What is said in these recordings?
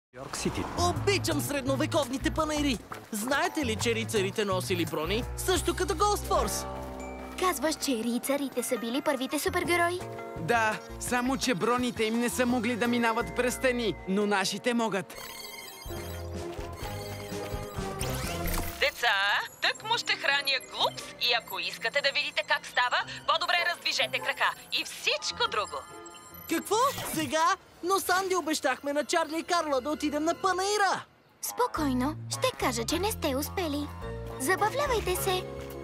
Йорк Сити. Обичам средновековните панаири! Знаете ли, че рицарите носили брони? Също като Ghost Force! Казваш, че рицарите са били първите супергерои? Да, само че броните им не са могли да минават през стени, но нашите могат. Деца, тъкмо ще храня Глупс и ако искате да видите как става, по-добре раздвижете крака и всичко друго. Какво? Сега? Но Санди обещахме на Чарли и Карла да отидем на панаира! Спокойно, ще кажа, че не сте успели. Забавлявайте се.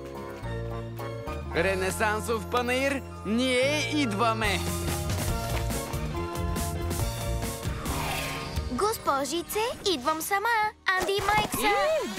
Ренесансов панаир, ние идваме! Госпожице, идвам сама. Анди и Майк са...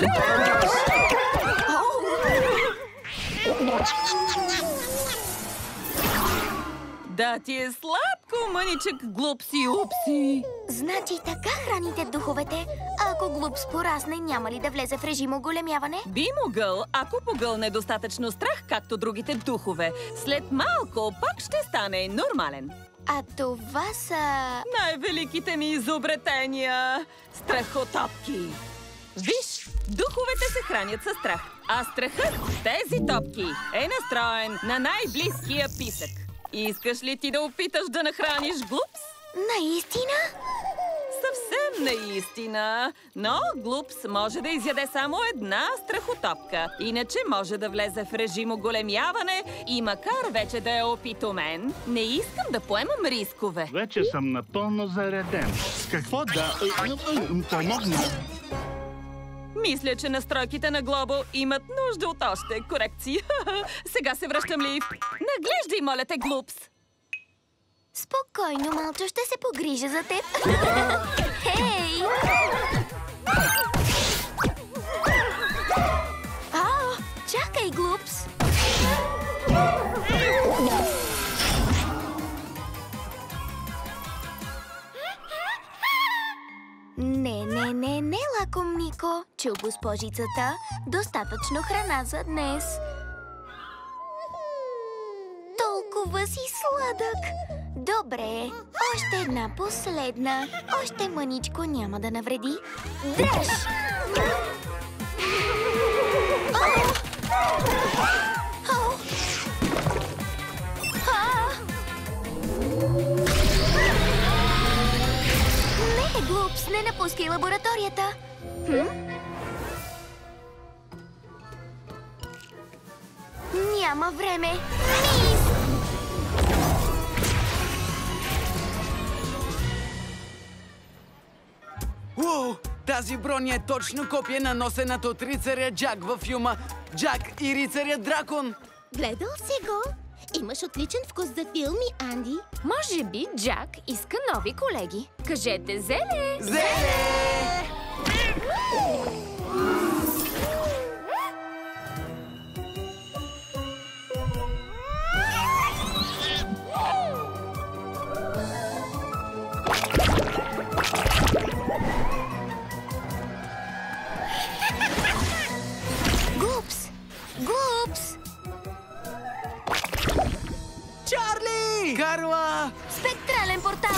Да ти е сладко, мъничък Глупси-упси. Значи така храните духовете. А ако Глупс порасне, няма ли да влезе в режим оголемяване? Би могъл, ако погълне достатъчно страх, както другите духове. След малко пак ще стане нормален. А това са... Най-великите ми изобретения! Страхотопки! Виж, духовете се хранят със страх, а страхът в тези топки е настроен на най-близкия писък. Искаш ли ти да опиташ да нахраниш Глупс? Наистина? Съвсем наистина. Но Глупс може да изяде само една страхотопка. Иначе може да влезе в режим оголемяване и макар вече да е опитомен, не искам да поемам рискове. Вече съм напълно зареден. С какво да помогна? Мисля, че настройките на Глобо имат нужда от още корекции. Сега се връщам, Лив. Наглеждай, моля те, Глупс. Спокойно, малчо, ще се погрижа за теб. Хей! Чакай, Глупс! Не, лакомнико. Чу госпожицата. Достатъчно храна за днес. Толкова си сладък. Добре, още една последна. Още мъничко няма да навреди. Дръж! Не, Глупс, не напускай лабораторията. Няма време. Мис! Уоу! Тази броня е точно копия на носената от рицаря Джак във филма Джак и рицаря Дракон. Гледал си го? Имаш отличен вкус за филми, Анди. Може би Джак иска нови колеги. Кажете зеле! Зеле! Глупс! Глупс! Чарли! Карла! Спектрален портал!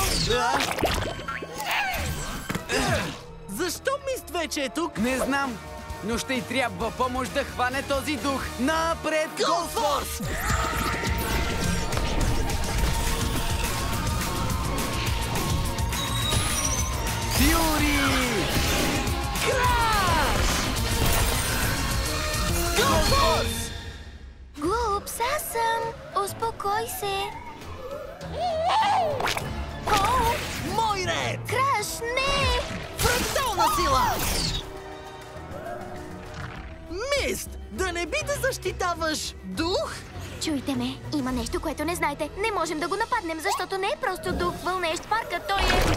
Защо Мист вече е тук? Не знам, но ще й трябва помощ да хване този дух. Напред, Ghost Force! Фюри! Краш! Ghost Force! Глупс, аз съм! Успокой се! Мой ред! Краш, не! Фрактална сила! Мист! Да не би да защитаваш дух? Чуйте ме, има нещо, което не знаете. Не можем да го нападнем, защото не е просто дух, вълнеещ парка. Той е...